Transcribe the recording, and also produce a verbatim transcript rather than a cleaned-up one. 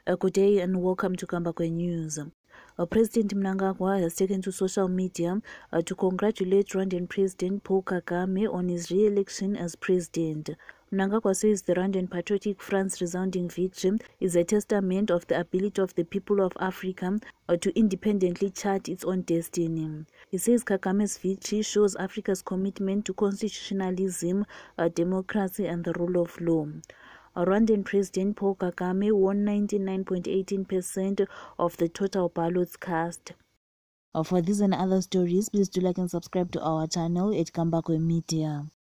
Uh, good day and welcome to Kambakwe News. Uh, President Mnangagwa has taken to social media uh, to congratulate Rwandan President Paul Kagame on his re-election as president. Mnangagwa says the Rwandan Patriotic Front's resounding victory is a testament of the ability of the people of Africa uh, to independently chart its own destiny. He says Kagame's victory shows Africa's commitment to constitutionalism, uh, democracy and the rule of law. Rwandan President Paul Kagame won ninety-nine point one eight percent of the total ballots cast. For these and other stories, please do like and subscribe to our channel at Kambakwe Media.